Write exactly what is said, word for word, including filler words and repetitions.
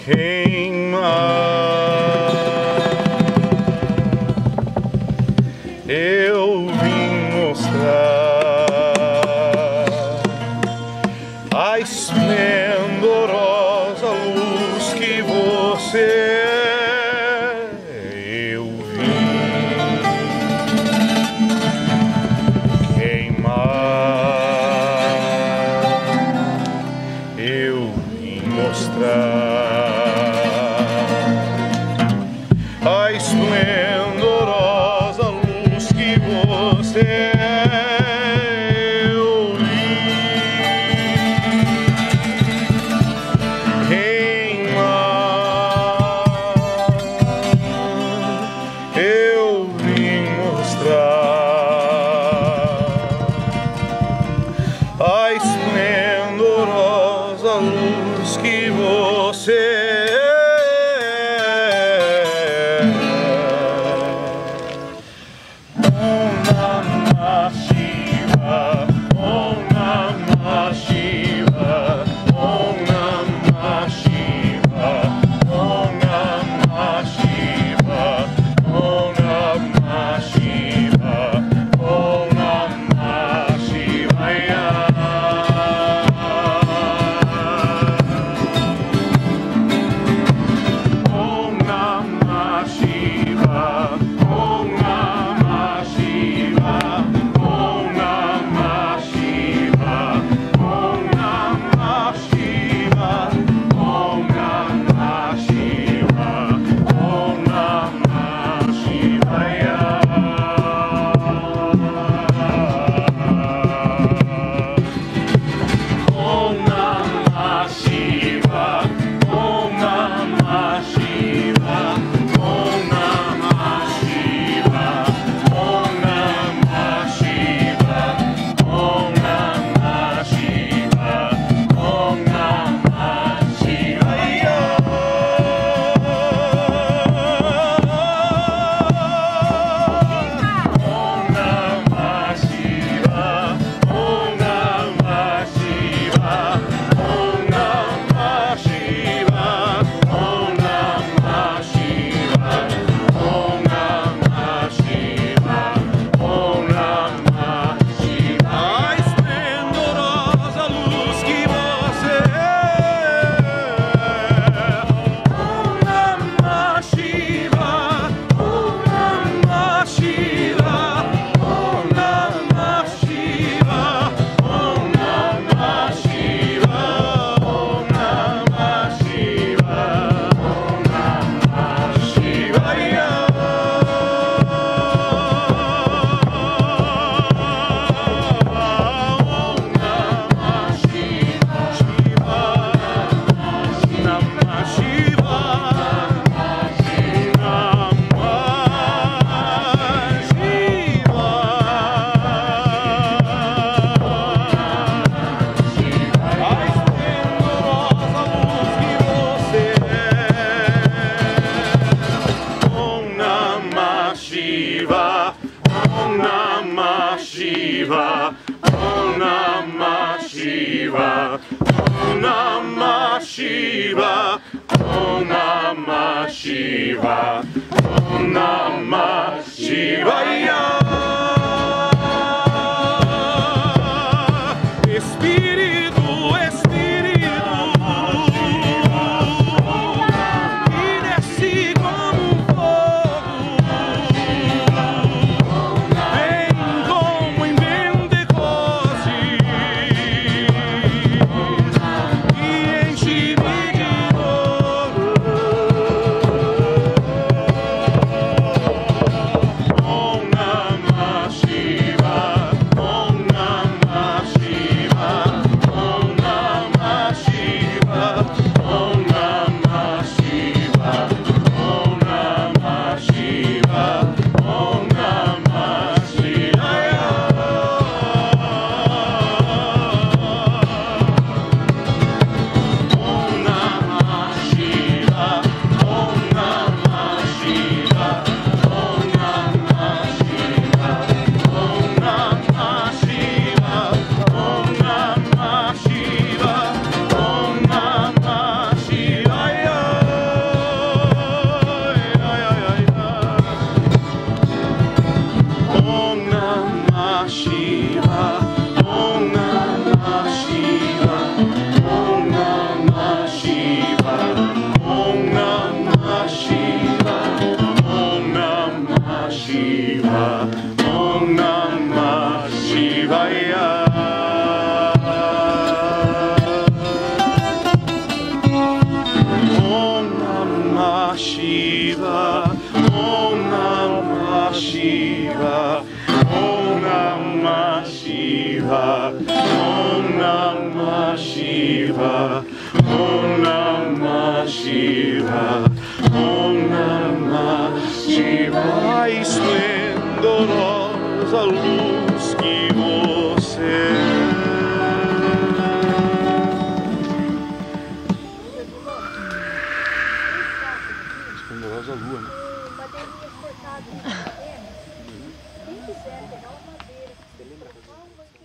Eu vim mostrar a esplendorosa luz que você é. Eu vim queimar, eu vim mostrar a esplendorosa luz que você é. Eu vim queimar, eu vim mostrar a esplendorosa luz que você é. Om Namah Shiva, Om Namah Shiva, Om Namah Shiva, Om Namah Shiva, Om Namah Shivaya. Espírito, Espírito, que desce como um fogo, vem como em Pentecostes e enche-me de novo. Om Namah Om Namah Shiva, Om Namah Shiva. A esplendorosa luz que você é. Esplendorosa lua, né? Madeirinhas cortadas, quem quiser pegar uma madeira, você lembra?